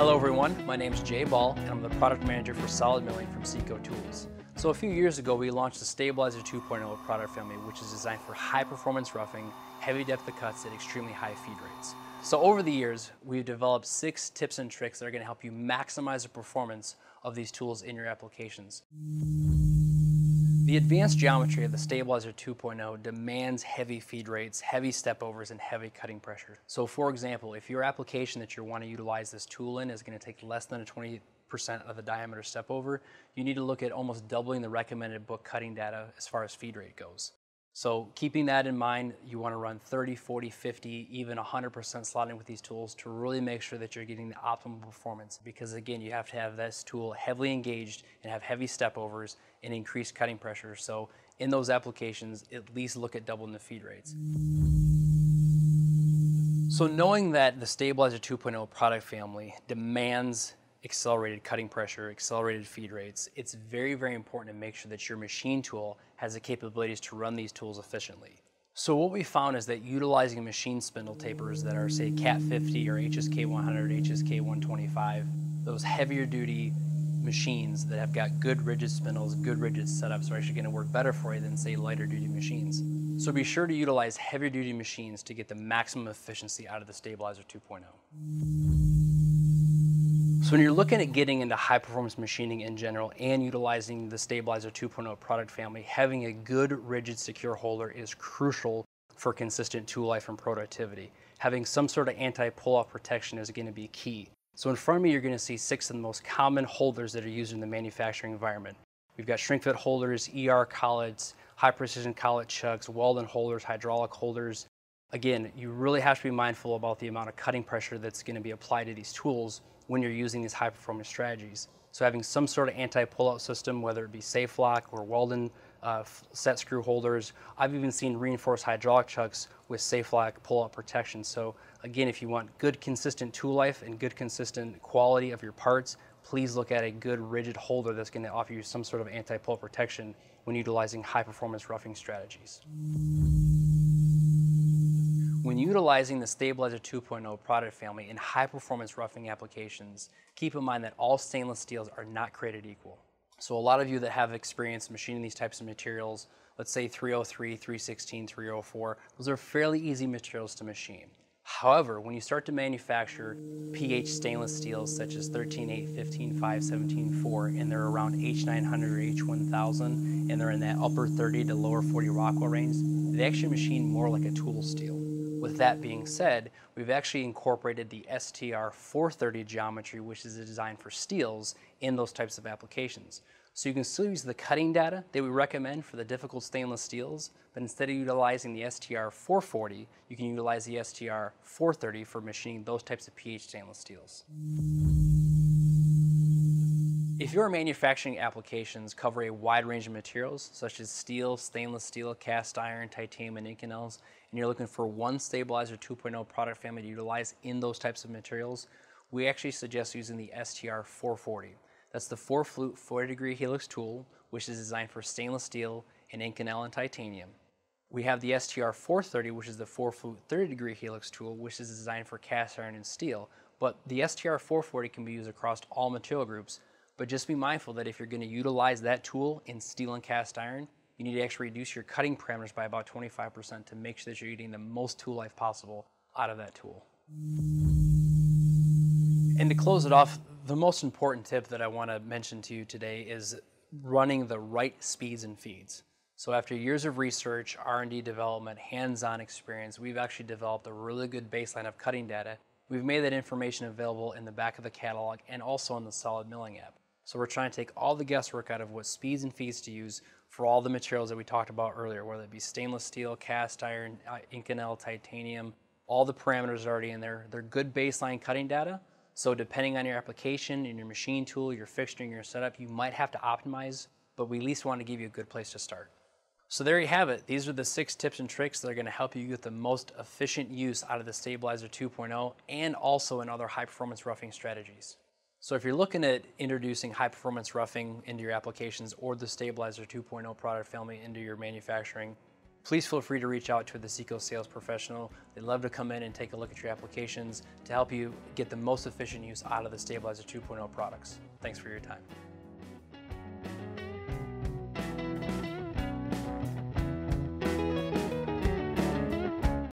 Hello everyone, my name is Jay Ball and I'm the product manager for solid milling from Seco Tools. So a few years ago we launched the Stabilizer 2.0 product family, which is designed for high performance roughing, heavy depth of cuts at extremely high feed rates. So over the years we've developed 6 tips and tricks that are going to help you maximize the performance of these tools in your applications. The advanced geometry of the Stabilizer 2.0 demands heavy feed rates, heavy stepovers, and heavy cutting pressure. So for example, if your application that you want to utilize this tool in is going to take less than a 20% of the diameter stepover, you need to look at almost doubling the recommended book cutting data as far as feed rate goes. So keeping that in mind, you want to run 30, 40, 50, even 100% slotting with these tools to really make sure that you're getting the optimal performance, because again, you have to have this tool heavily engaged and have heavy stepovers and increased cutting pressure. So in those applications, at least look at doubling the feed rates. So knowing that the Stabilizer 2.0 product family demands accelerated cutting pressure, accelerated feed rates, it's very, very important to make sure that your machine tool has the capabilities to run these tools efficiently. So what we found is that utilizing machine spindle tapers that are, say, Cat 50 or HSK 100, HSK 125, those heavier duty machines that have got good rigid spindles, good rigid setups are actually going to work better for you than, say, lighter duty machines. So be sure to utilize heavier duty machines to get the maximum efficiency out of the Stabilizer 2.0. So when you're looking at getting into high performance machining in general and utilizing the Stabilizer 2.0 product family, having a good rigid secure holder is crucial for consistent tool life and productivity. Having some sort of anti-pull-off protection is going to be key. So in front of me you're going to see 6 of the most common holders that are used in the manufacturing environment. We've got shrink fit holders, ER collets, high precision collet chucks, Weldon holders, hydraulic holders. Again, you really have to be mindful about the amount of cutting pressure that's going to be applied to these tools when you're using these high performance strategies. So having some sort of anti-pull-out system, whether it be safe lock or Weldon set screw holders. I've even seen reinforced hydraulic chucks with safe lock pull-out protection. So again, if you want good consistent tool life and good consistent quality of your parts, please look at a good rigid holder that's going to offer you some sort of anti-pull protection when utilizing high performance roughing strategies. When utilizing the Stabilizer 2.0 product family in high-performance roughing applications, keep in mind that all stainless steels are not created equal. So a lot of you that have experience machining these types of materials, let's say 303, 316, 304, those are fairly easy materials to machine. However, when you start to manufacture pH stainless steels such as 13.8, 15.5, 17.4, and they're around H900 or H1000, and they're in that upper 30 to lower 40 Rockwell range, they actually machine more like a tool steel. With that being said, we've actually incorporated the STR 430 geometry, which is designed for steels, in those types of applications. So you can still use the cutting data that we recommend for the difficult stainless steels, but instead of utilizing the STR 440, you can utilize the STR 430 for machining those types of pH stainless steels. If your manufacturing applications cover a wide range of materials, such as steel, stainless steel, cast iron, titanium, and Inconels, and you're looking for one Stabilizer 2.0 product family to utilize in those types of materials, we actually suggest using the STR 440. That's the 4-flute 40-degree helix tool, which is designed for stainless steel and Inconel and titanium. We have the STR 430, which is the 4-flute 30-degree helix tool, which is designed for cast iron and steel. But the STR 440 can be used across all material groups. But just be mindful that if you're going to utilize that tool in steel and cast iron, you need to actually reduce your cutting parameters by about 25% to make sure that you're getting the most tool life possible out of that tool. And to close it off, the most important tip that I want to mention to you today is running the right speeds and feeds. So after years of research, R&D development, hands-on experience, we've actually developed a really good baseline of cutting data. We've made that information available in the back of the catalog and also in the Solid Milling app. So we're trying to take all the guesswork out of what speeds and feeds to use for all the materials that we talked about earlier, whether it be stainless steel, cast iron, Inconel, titanium, all the parameters are already in there. They're good baseline cutting data. So depending on your application and your machine tool, your fixturing, your setup, you might have to optimize, but we at least want to give you a good place to start. So there you have it. These are the 6 tips and tricks that are going to help you get the most efficient use out of the Stabilizer 2.0 and also in other high performance roughing strategies. So if you're looking at introducing high performance roughing into your applications or the Stabilizer 2.0 product family into your manufacturing, please feel free to reach out to the Seco sales professional. They'd love to come in and take a look at your applications to help you get the most efficient use out of the Stabilizer 2.0 products. Thanks for your time.